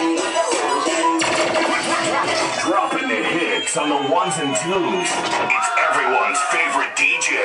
Dropping the hits on the ones and twos. It's everyone's favorite DJ.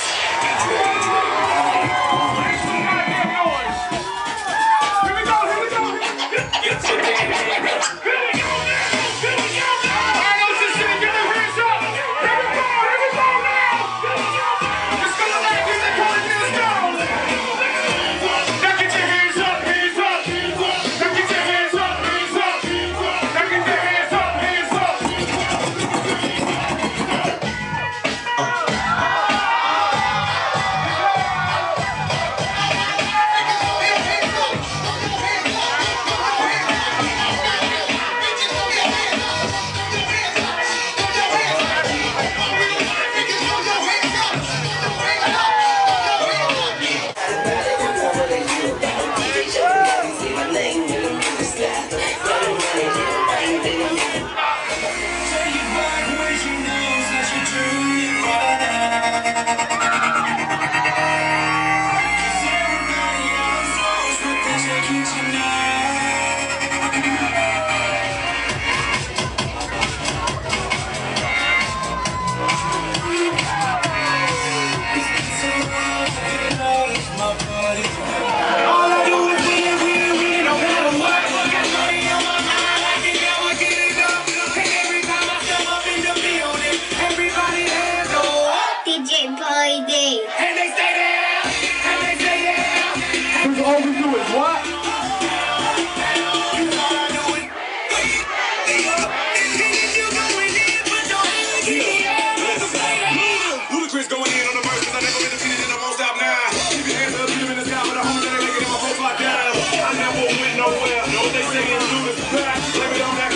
And they stay there, and they stay there. Because all we do is what? Ludacris going in on the verse, 'cause I never been defeated and I won't stop now. Keep your hands up, keep them in the sky, but the homies that ain't making it, my folks locked down. I never went nowhere. Know what they say is Ludacris back. Blame it on that.